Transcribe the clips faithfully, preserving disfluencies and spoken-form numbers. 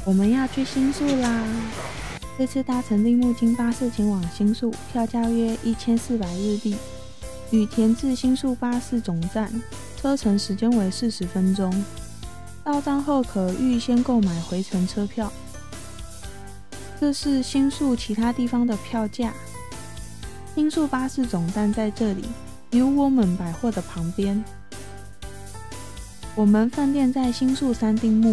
我们要去新宿啦！这次搭乘立木金巴士前往新宿，票价约一千四百日币。羽田至新宿巴士总站，车程时间为四十分钟。到站后可预先购买回程车票。这是新宿其他地方的票价。新宿巴士总站在这里 ，New Woman 百货的旁边。我们饭店在新宿三丁目。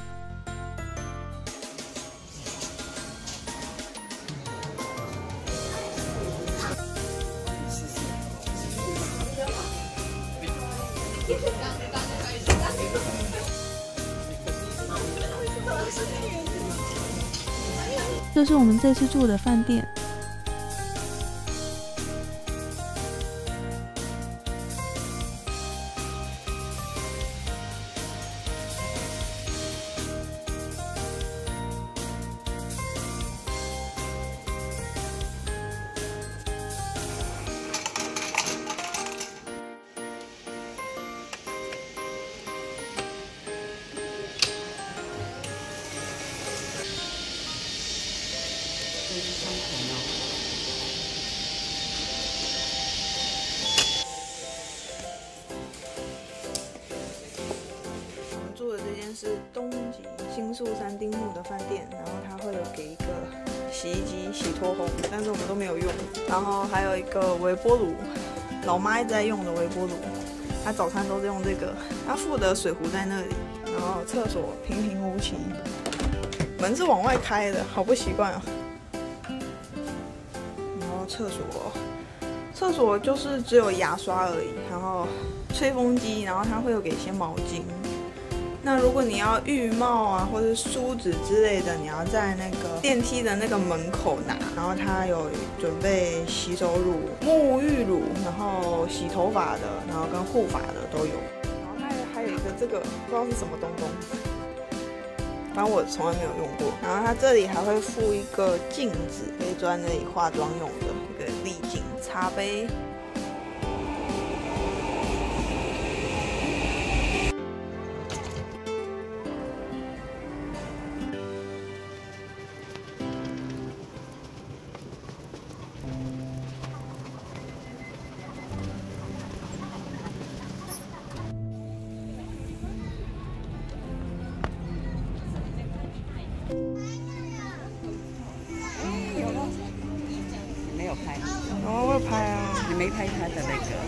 这是我们这次住的饭店。我们住的这间是东急新宿三丁目的饭店，然后它会有给一个洗衣机洗脱烘，但是我们都没有用。然后还有一个微波炉，老妈一直在用的微波炉，她早餐都是用这个。她附的水壶在那里，然后厕所平平无奇，门是往外开的，好不习惯啊。然后厕所，厕所就是只有牙刷而已，然后吹风机，然后它会有给一些毛巾。那如果你要浴帽啊，或者梳子之类的，你要在那个电梯的那个门口拿。然后它有准备洗手乳、沐浴乳，然后洗头发的，然后跟护发的都有。然后它还有一个这个不知道是什么东东，反正我从来没有用过。然后它这里还会附一个镜子，可以坐在那里化妆用的一个滤镜、茶杯。 拍， 哦，我有拍啊， 你没拍他的那个。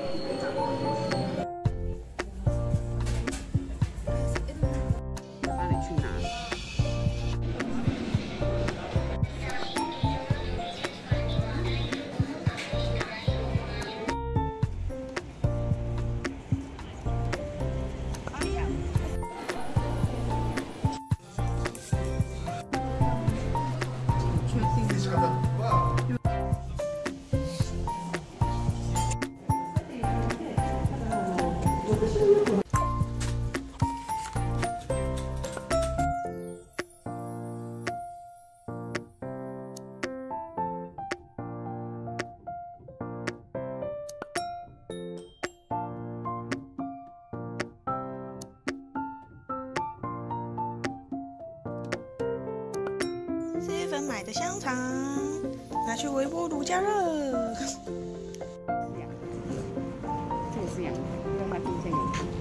帮你去拿。 seven粉买的香肠，拿去微波炉加热。 这个是羊，让它冰箱有汤。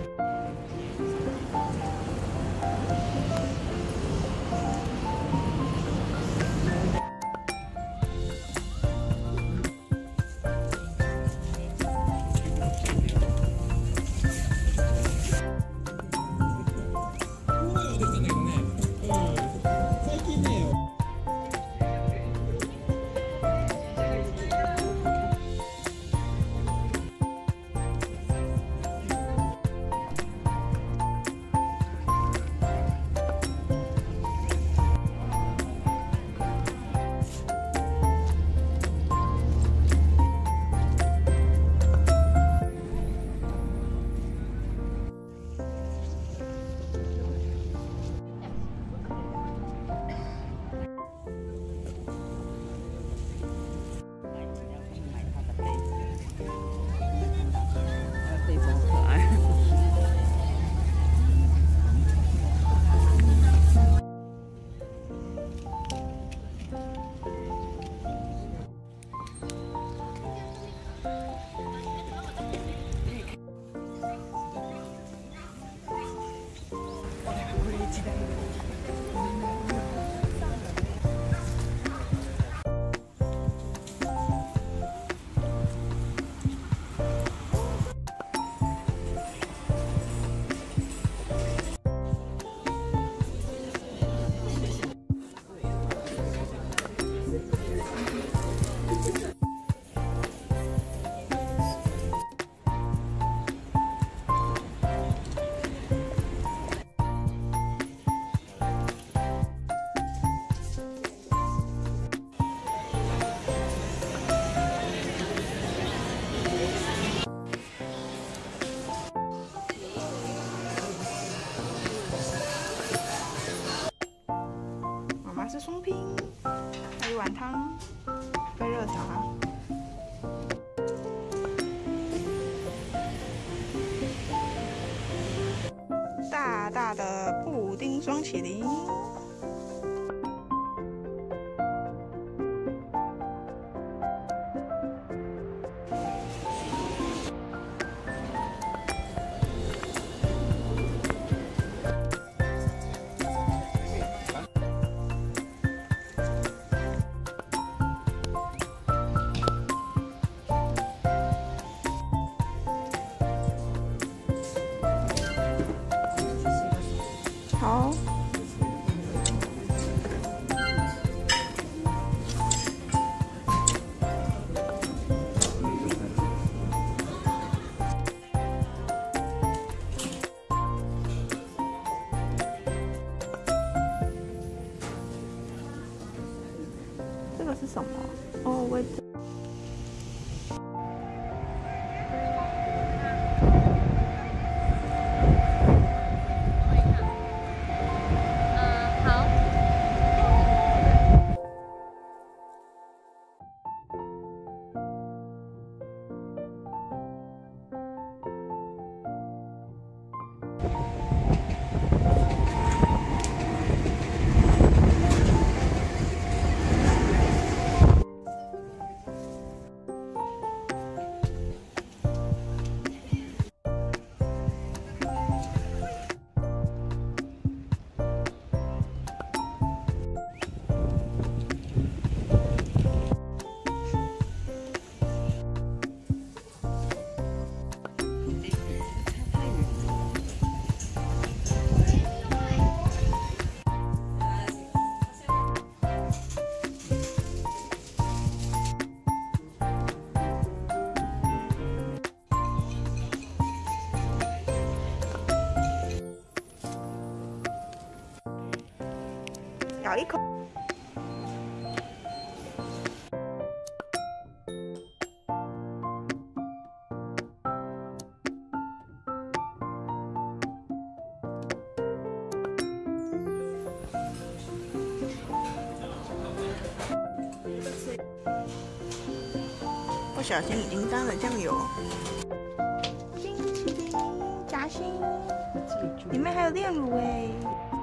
是松冰，还有一碗汤，杯热茶。大大的布丁双麒麟。好。这个是什么？哦，我。 一口。不小心已经沾了酱油。冰淇淋夹心，里面还有炼乳哎。